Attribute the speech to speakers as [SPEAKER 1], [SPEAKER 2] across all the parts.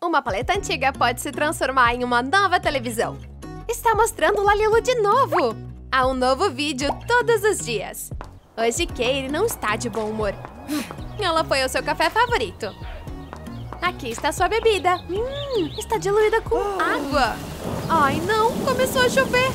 [SPEAKER 1] Uma paleta antiga pode se transformar em uma nova televisão. Está mostrando Lalilu de novo! Há um novo vídeo todos os dias. Hoje Katie não está de bom humor. Ela foi ao seu café favorito. Aqui está sua bebida. Está diluída com água. Ai, não! Começou a chover.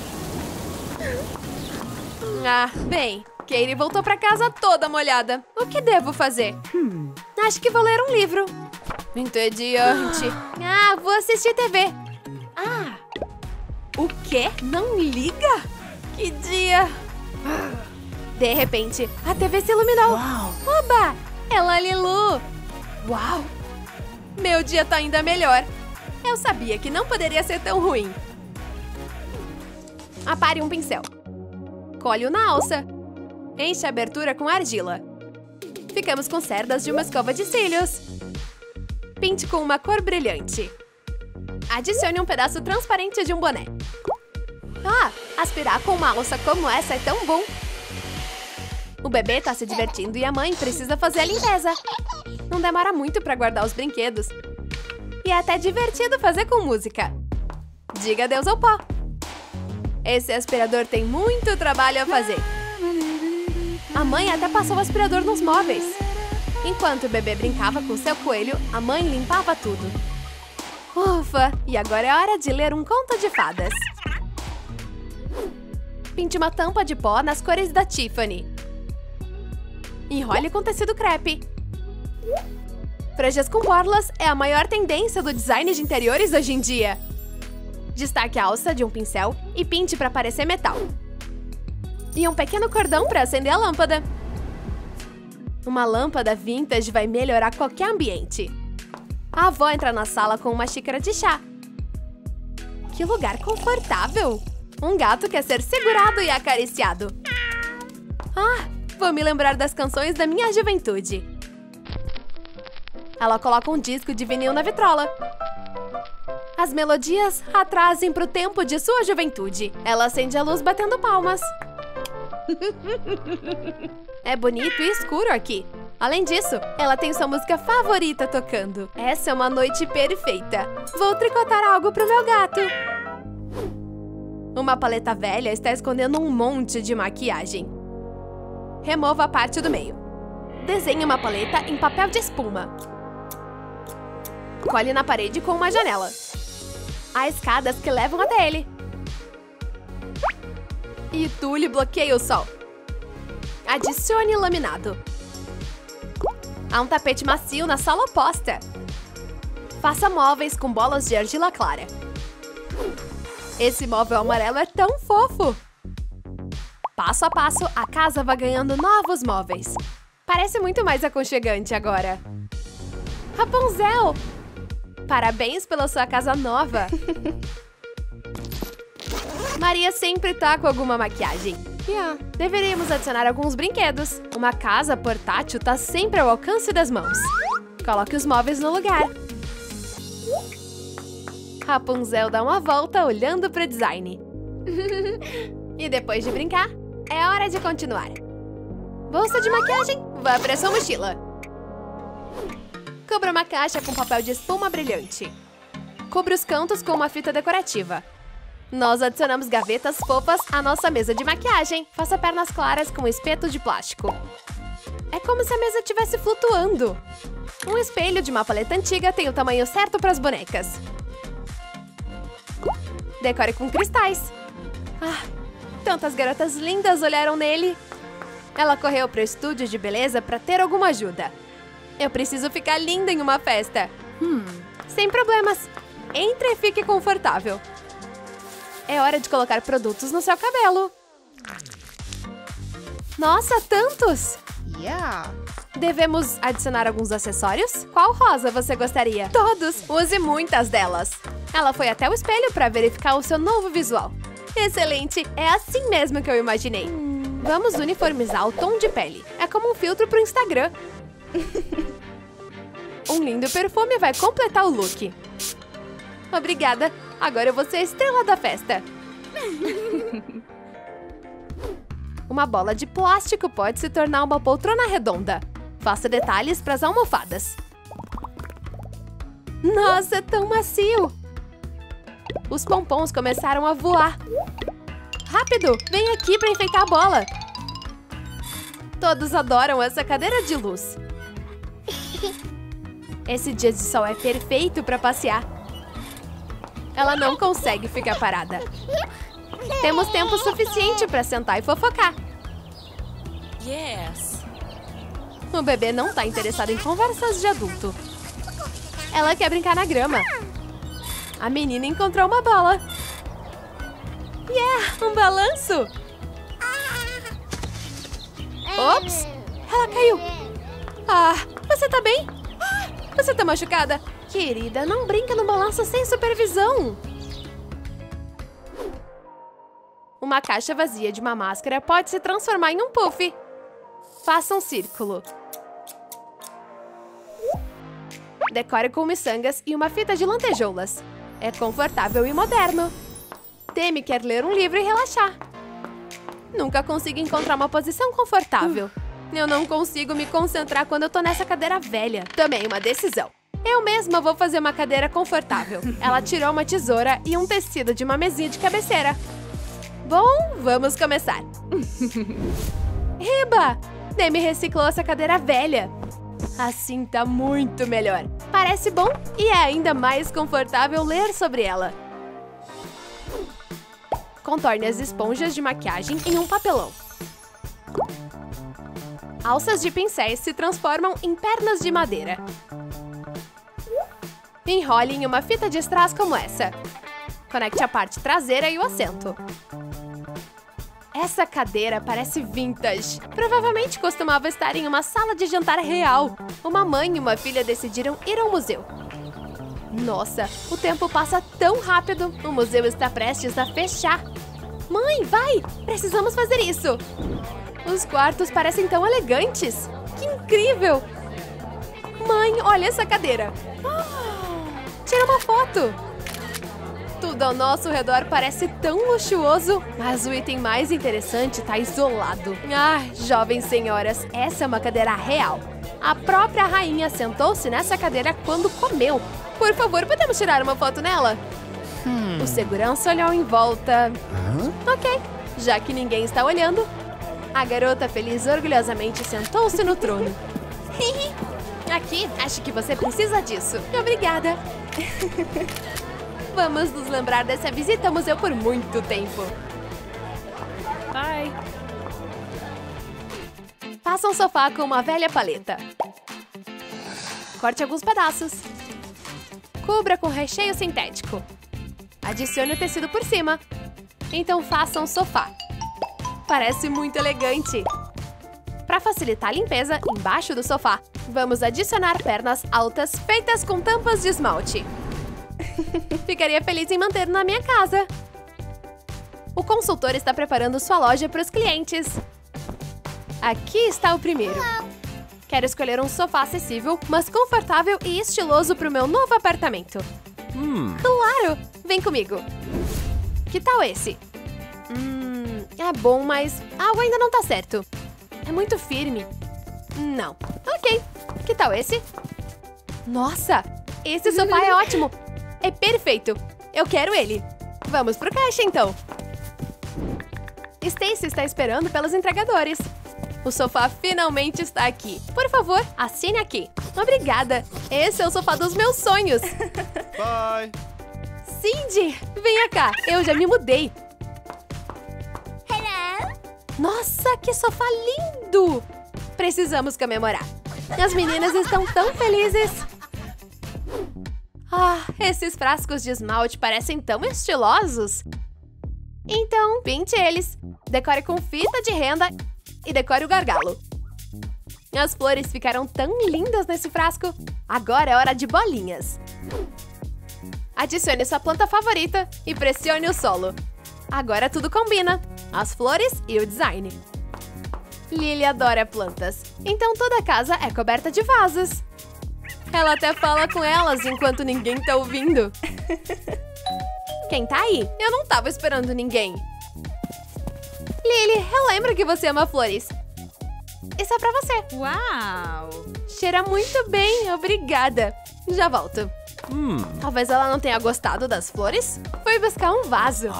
[SPEAKER 1] Ah, bem, Katie voltou para casa toda molhada. O que devo fazer? Acho que vou ler um livro. Entediante. Ah, vou assistir TV. Ah, o quê? Não liga? Que dia! De repente, a TV se iluminou.
[SPEAKER 2] Uau!
[SPEAKER 1] Oba! É Lalilu! Uau! Meu dia tá ainda melhor. Eu sabia que não poderia ser tão ruim. Apare um pincel. Colhe-o na alça. Enche a abertura com argila. Ficamos com cerdas de uma escova de cílios. Pinte com uma cor brilhante. Adicione um pedaço transparente de um boné. Ah, aspirar com uma alça como essa é tão bom. O bebê tá se divertindo e a mãe precisa fazer a limpeza. Não demora muito para guardar os brinquedos. E é até divertido fazer com música. Diga adeus ao pó. Esse aspirador tem muito trabalho a fazer. A mãe até passou o aspirador nos móveis. Enquanto o bebê brincava com seu coelho, a mãe limpava tudo. Ufa! E agora é hora de ler um conto de fadas. Pinte uma tampa de pó nas cores da Tiffany. Enrole com tecido crepe. Franjas com borlas é a maior tendência do design de interiores hoje em dia. Destaque a alça de um pincel e pinte para parecer metal. E um pequeno cordão para acender a lâmpada. Uma lâmpada vintage vai melhorar qualquer ambiente. A avó entra na sala com uma xícara de chá. Que lugar confortável! Um gato quer ser segurado e acariciado. Ah, vou me lembrar das canções da minha juventude. Ela coloca um disco de vinil na vitrola. As melodias a trazem para o tempo de sua juventude. Ela acende a luz batendo palmas. É bonito e escuro aqui. Além disso, ela tem sua música favorita tocando. Essa é uma noite perfeita. Vou tricotar algo pro meu gato. Uma paleta velha está escondendo um monte de maquiagem. Remova a parte do meio. Desenhe uma paleta em papel de espuma. Colhe na parede com uma janela. Há escadas que levam até ele. E tule bloqueia o sol. Adicione laminado. Há um tapete macio na sala oposta. Faça móveis com bolas de argila clara. Esse móvel amarelo é tão fofo. Passo a passo, a casa vai ganhando novos móveis. Parece muito mais aconchegante agora. Rapunzel! Parabéns pela sua casa nova. Maria sempre tá com alguma maquiagem. Deveríamos adicionar alguns brinquedos. Uma casa portátil tá sempre ao alcance das mãos. Coloque os móveis no lugar. Rapunzel dá uma volta olhando para o design. E depois de brincar, é hora de continuar. Bolsa de maquiagem, vá para sua mochila. Cubra uma caixa com papel de espuma brilhante. Cubra os cantos com uma fita decorativa. Nós adicionamos gavetas fofas à nossa mesa de maquiagem. Faça pernas claras com espeto de plástico. É como se a mesa estivesse flutuando. Um espelho de uma paleta antiga tem o tamanho certo para as bonecas. Decore com cristais. Ah, tantas garotas lindas olharam nele. Ela correu para o estúdio de beleza para ter alguma ajuda. Eu preciso ficar linda em uma festa. Sem problemas. Entre e fique confortável. É hora de colocar produtos no seu cabelo. Nossa, tantos! Devemos adicionar alguns acessórios? Qual rosa você gostaria? Todos! Use muitas delas. Ela foi até o espelho para verificar o seu novo visual. Excelente! É assim mesmo que eu imaginei. Vamos uniformizar o tom de pele. É como um filtro para o Instagram. Um lindo perfume vai completar o look. Obrigada! Agora eu vou ser a estrela da festa. Uma bola de plástico pode se tornar uma poltrona redonda. Faça detalhes para as almofadas. Nossa, é tão macio! Os pompons começaram a voar. Rápido, vem aqui para enfeitar a bola. Todos adoram essa cadeira de luz. Esse dia de sol é perfeito para passear. Ela não consegue ficar parada. Temos tempo suficiente para sentar e fofocar.
[SPEAKER 2] Yes.
[SPEAKER 1] O bebê não está interessado em conversas de adulto. Ela quer brincar na grama. A menina encontrou uma bola. Yeah, um balanço! Ops! Ela caiu! Ah, você tá bem? Você tá machucada? Querida, não brinca no balanço sem supervisão! Uma caixa vazia de uma máscara pode se transformar em um puff. Faça um círculo. Decore com miçangas e uma fita de lantejoulas. É confortável e moderno. Temi quer ler um livro e relaxar. Nunca consigo encontrar uma posição confortável. Eu não consigo me concentrar quando eu tô nessa cadeira velha. Tomei uma decisão. Eu mesma vou fazer uma cadeira confortável. Ela tirou uma tesoura e um tecido de uma mesinha de cabeceira. Bom, vamos começar. Eba! Demi reciclou essa cadeira velha. Assim tá muito melhor. Parece bom e é ainda mais confortável ler sobre ela. Contorne as esponjas de maquiagem em um papelão. Alças de pincéis se transformam em pernas de madeira. Enrole em uma fita de strass como essa. Conecte a parte traseira e o assento. Essa cadeira parece vintage. Provavelmente costumava estar em uma sala de jantar real. Uma mãe e uma filha decidiram ir ao museu. Nossa, o tempo passa tão rápido. O museu está prestes a fechar. Mãe, vai! Precisamos fazer isso! Os quartos parecem tão elegantes. Que incrível! Mãe, olha essa cadeira. Tira uma foto. Tudo ao nosso redor parece tão luxuoso, mas o item mais interessante está isolado. Ah, jovens senhoras, essa é uma cadeira real. A própria rainha sentou-se nessa cadeira quando comeu. Por favor, podemos tirar uma foto nela? O segurança olhou em volta. Ok, já que ninguém está olhando, a garota feliz orgulhosamente sentou-se no trono. Aqui, acho que você precisa disso. Obrigada. Vamos nos lembrar dessa visita ao museu por muito tempo.
[SPEAKER 2] Bye.
[SPEAKER 1] Faça um sofá com uma velha paleta. Corte alguns pedaços. Cubra com recheio sintético. Adicione o tecido por cima. Então faça um sofá. Parece muito elegante. Para facilitar a limpeza, embaixo do sofá, vamos adicionar pernas altas feitas com tampas de esmalte. Ficaria feliz em manter na minha casa. O consultor está preparando sua loja para os clientes. Aqui está o primeiro. Quero escolher um sofá acessível, mas confortável e estiloso para o meu novo apartamento. Claro! Vem comigo. Que tal esse? É bom, mas algo ainda não tá certo. É muito firme. Não. Ok. Que tal esse? Nossa! Esse sofá é ótimo! É perfeito! Eu quero ele! Vamos pro caixa, então! Stacy está esperando pelos entregadores. O sofá finalmente está aqui. Por favor, assine aqui. Obrigada! Esse é o sofá dos meus sonhos!
[SPEAKER 3] Bye!
[SPEAKER 1] Cindy, venha cá! Eu já me mudei!
[SPEAKER 4] Hello?
[SPEAKER 1] Nossa, que sofá lindo! Precisamos comemorar. As meninas estão tão felizes! Ah, esses frascos de esmalte parecem tão estilosos! Então, pinte eles. Decore com fita de renda e decore o gargalo. As flores ficaram tão lindas nesse frasco. Agora é hora de bolinhas. Adicione sua planta favorita e pressione o solo. Agora tudo combina. As flores e o design. Lily adora plantas, então toda a casa é coberta de vasos. Ela até fala com elas enquanto ninguém tá ouvindo. Quem tá aí? Eu não tava esperando ninguém. Lily, eu lembro que você ama flores. Isso é pra você.
[SPEAKER 2] Uau!
[SPEAKER 1] Cheira muito bem, obrigada. Já volto. Talvez ela não tenha gostado das flores. Foi buscar um vaso.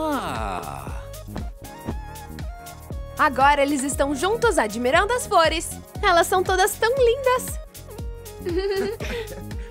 [SPEAKER 1] Agora eles estão juntos admirando as flores. Elas são todas tão lindas.